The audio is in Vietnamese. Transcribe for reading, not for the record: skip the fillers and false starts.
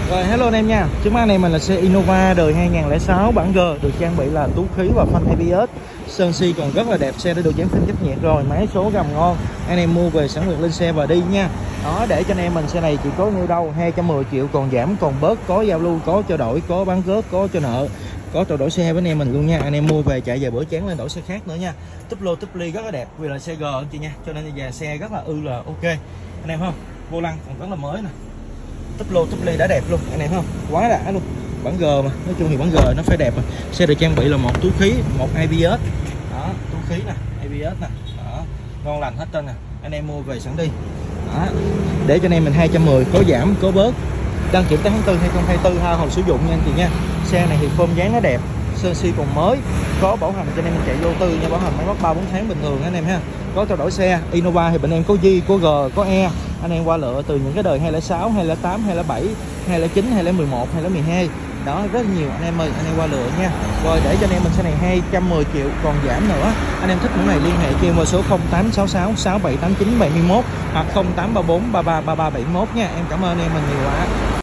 Rồi hello anh em nha. Trước mắt anh em mình là xe Innova đời 2006 bản G, được trang bị là tú khí và phanh ABS. Sơn si còn rất là đẹp, xe đã được dán phim cách nhiệt rồi, máy số gầm ngon. Anh em mua về sẵn việc lên xe và đi nha. Đó, để cho anh em mình xe này chỉ có nhiêu đâu, 210 triệu còn giảm còn bớt, có giao lưu, có cho đổi, có bán cước, có cho nợ, có cho đổi xe với anh em mình luôn nha. Anh em mua về chạy về bữa chán lên đổi xe khác nữa nha. Túp lô túp ly rất là đẹp vì là xe G anh chị nha, cho nên về xe rất là là ok. Anh em không? Vô lăng còn rất là mới nè. Túp lô túp ly đã đẹp luôn anh em không, quá đã luôn. Bản G mà, nói chung thì bản G nó phải đẹp mà. Xe được trang bị là một túi khí, một ABS đó, túi khí nè, ABS nè đó, ngon lành hết trơn nè. Anh em mua về sẵn đi đó, để cho anh em mình 210, có giảm có bớt. Đăng kiểm tới tháng 4 2024, ha hồ sử dụng nha anh chị nha. Xe này thì phôm dáng nó đẹp, sơn si còn mới, có bảo hành cho anh em mình chạy vô tư nha, bảo hành máy móc 3-4 tháng bình thường anh em ha. Có trao đổi xe Innova thì bên em có G, có G, có E. Anh em qua lựa từ những cái đời 206, 208, 207, 209, 211, 212 đó, rất nhiều anh em ơi, anh em qua lựa nha. Rồi để cho anh em mình xe này 210 triệu còn giảm nữa. Anh em thích mẫu này liên hệ cho em qua số 0866 6789 71 hoặc 0834 33 33 71 nha. Em cảm ơn em mình nhiều quá.